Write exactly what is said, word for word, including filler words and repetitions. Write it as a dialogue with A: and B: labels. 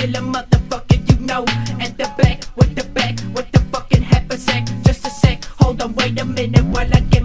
A: killer motherfucker, you know. At the back, with the back, with the fucking half a sec. Just a sec, hold on, wait a minute while I get